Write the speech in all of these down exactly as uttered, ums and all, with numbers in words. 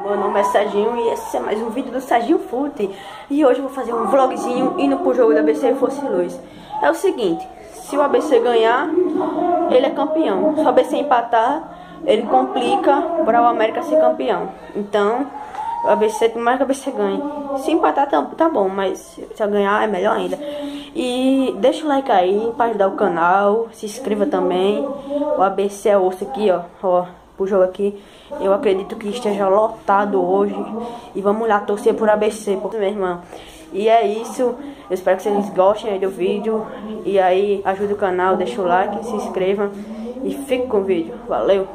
Meu nome é Serginho e esse é mais um vídeo do Serginho Fute. E hoje eu vou fazer um vlogzinho indo pro jogo do A B C Fosse Luz. É o seguinte, se o A B C ganhar, ele é campeão. Se o A B C empatar, ele complica para o América ser campeão. Então, o A B C, tomara que o A B C ganhe. Se empatar, tá, tá bom, mas se eu ganhar, é melhor ainda. E deixa o like aí para ajudar o canal, se inscreva também. O A B C é osso aqui, ó, ó, pro jogo aqui. Eu acredito que esteja lotado hoje. E vamos lá torcer por A B C, por meu irmão. E é isso. Eu espero que vocês gostem aí do vídeo. E aí, ajude o canal, deixa o like, se inscreva. E fique com o vídeo. Valeu!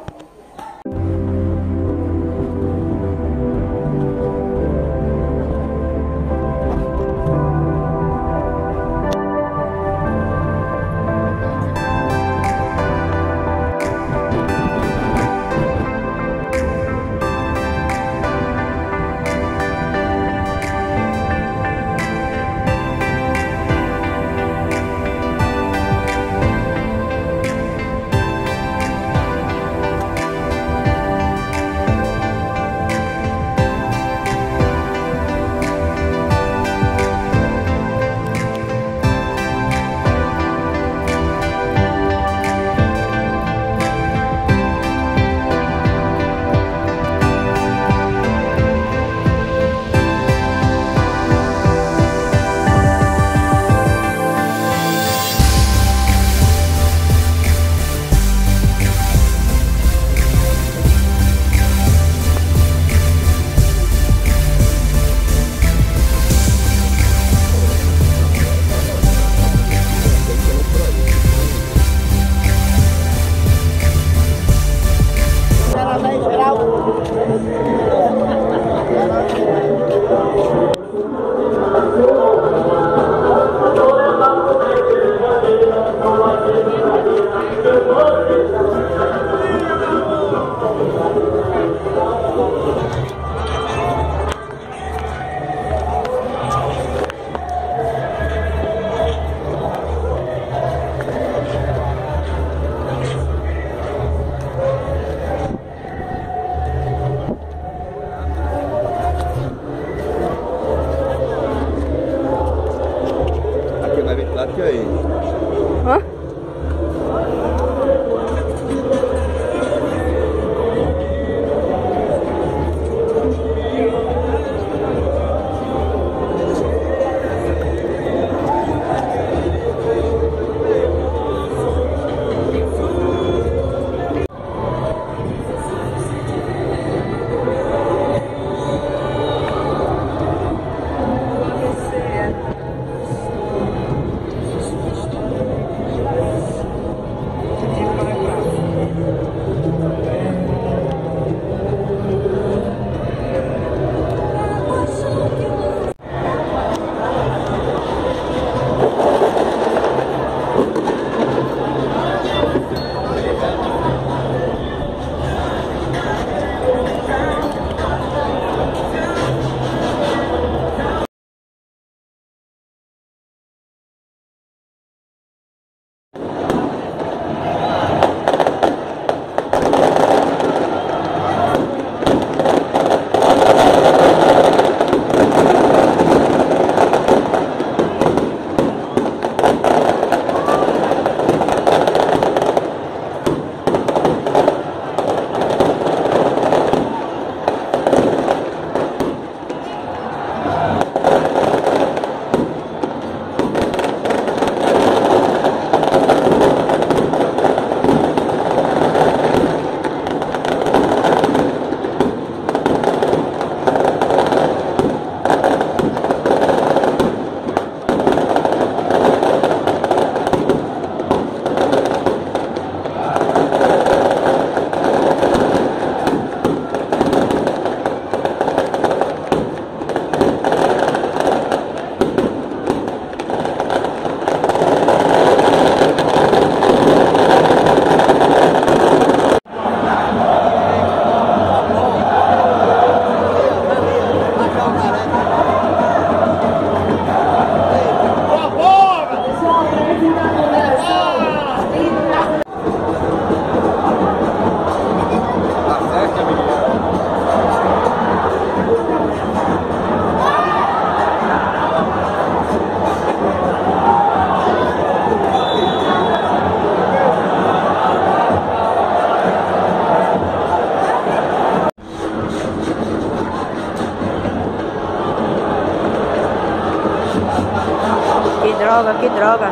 Droga.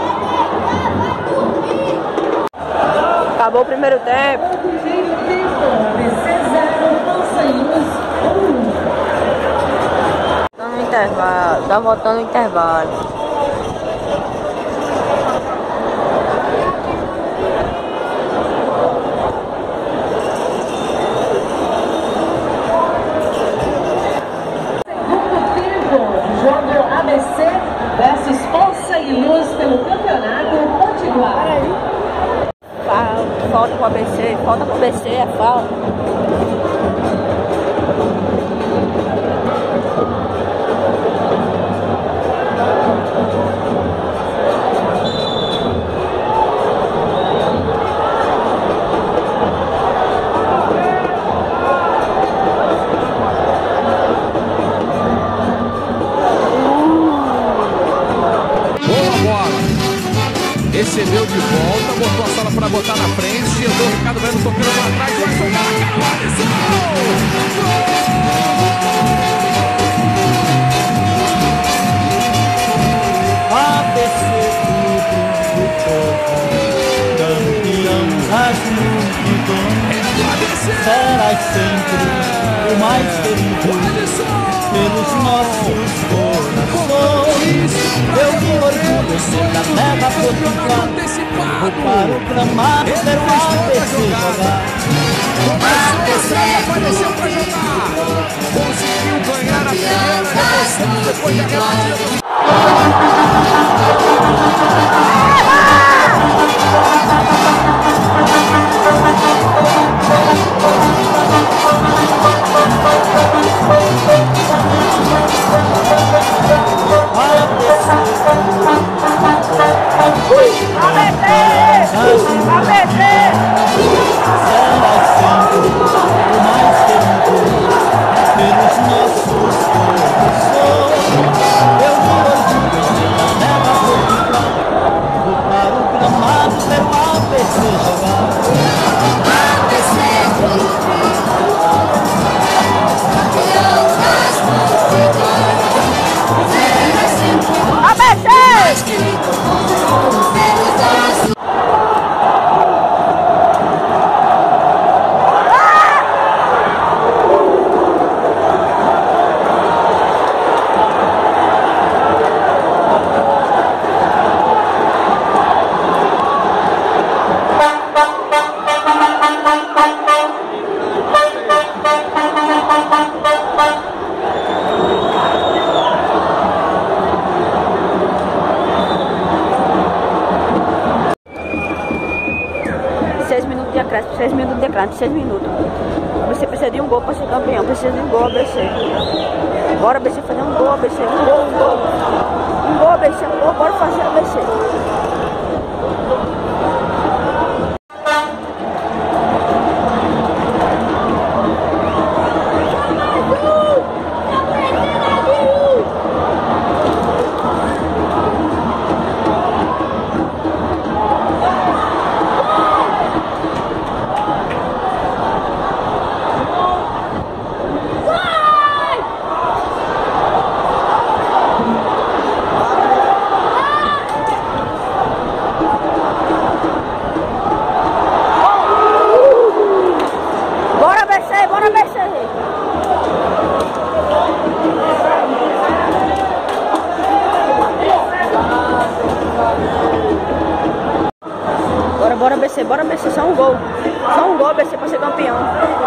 Acabou o primeiro tempo. Tá no intervalo. Tá voltando no intervalo. A B C versus Onça e Luz pelo Campeonato Potiguar. Falta pro A B C, falta pro A B C, é falta. Recebeu de volta, botou a sola para botar na frente, andou o Ricardo Bueno tocando para trás, o Alisson Caraca, o Alisson! A B C campeão das multidões, serás sempre o mais querido pelos nossos corações. Eu me orgulho de ser da terra potiguar, vou para o gramado ver o A B C jogar. Começou, apareceu para jogar, conseguiu ganhar a primeira emoção depois daquela partida. seis minutos de acréscimo, seis minutos. Você precisa de um gol para ser campeão. Precisa de um gol, A B C. Bora, A B C, fazer um gol, A B C. Um gol, um gol. Um gol, A B C. Um gol, bora fazer A B C. Bora, B C, bora, B C, só um gol. Só um gol, B C, pra ser campeão.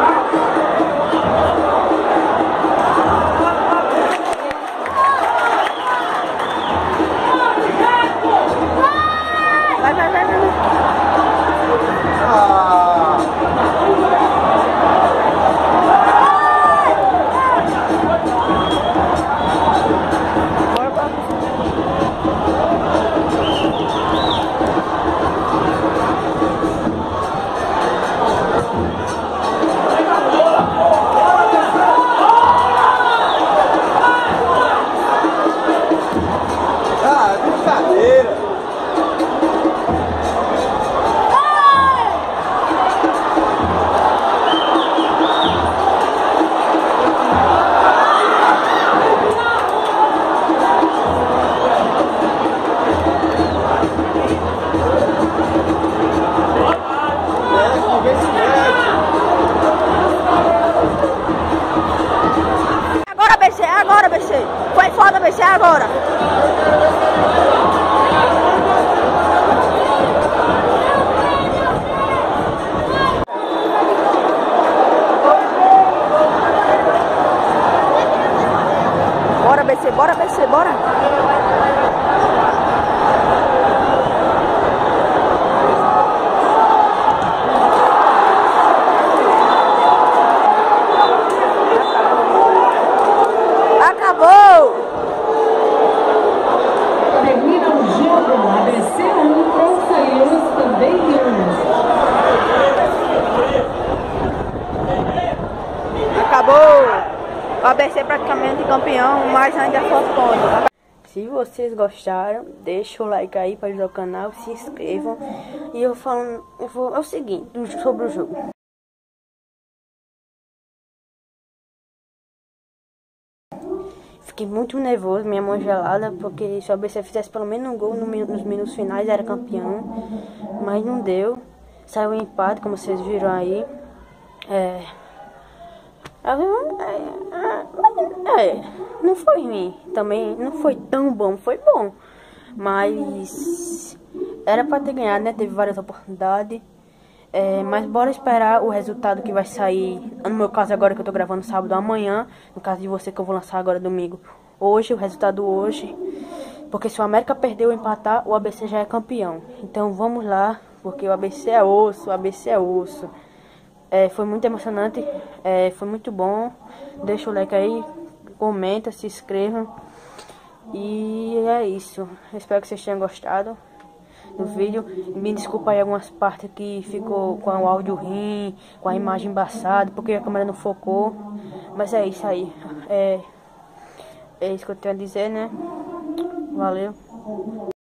Vai, vai, vai, vai. Ah. Bora, bora. você, bora! Acabou! Termina o jogo, A B C um, Força e Luz também um. Acabou! O A B C praticamente campeão, mas ainda falta. Se vocês gostaram, deixa o like aí para ajudar o canal, se inscrevam. E eu falo, eu vou, é o seguinte, sobre o jogo. Fiquei muito nervoso, minha mão gelada, porque se o A B C fizesse pelo menos um gol no, nos minutos finais, era campeão. Mas não deu. Saiu um empate, como vocês viram aí. É... É, não foi ruim, também não foi tão bom, foi bom, mas era para ter ganhado, né? Teve várias oportunidades, é, mas bora esperar o resultado que vai sair. No meu caso agora que eu tô gravando sábado, amanhã, no caso de você que eu vou lançar agora domingo, hoje, o resultado hoje, porque se o América perder ou empatar, o A B C já é campeão. Então vamos lá, porque o A B C é osso, o A B C é osso. É, foi muito emocionante, é, foi muito bom. Deixa o like aí, comenta, se inscreva. E é isso. Espero que vocês tenham gostado do vídeo. Me desculpa aí algumas partes que ficou com o áudio ruim, com a imagem embaçada, porque a câmera não focou. Mas é isso aí. É, é isso que eu tenho a dizer, né? Valeu.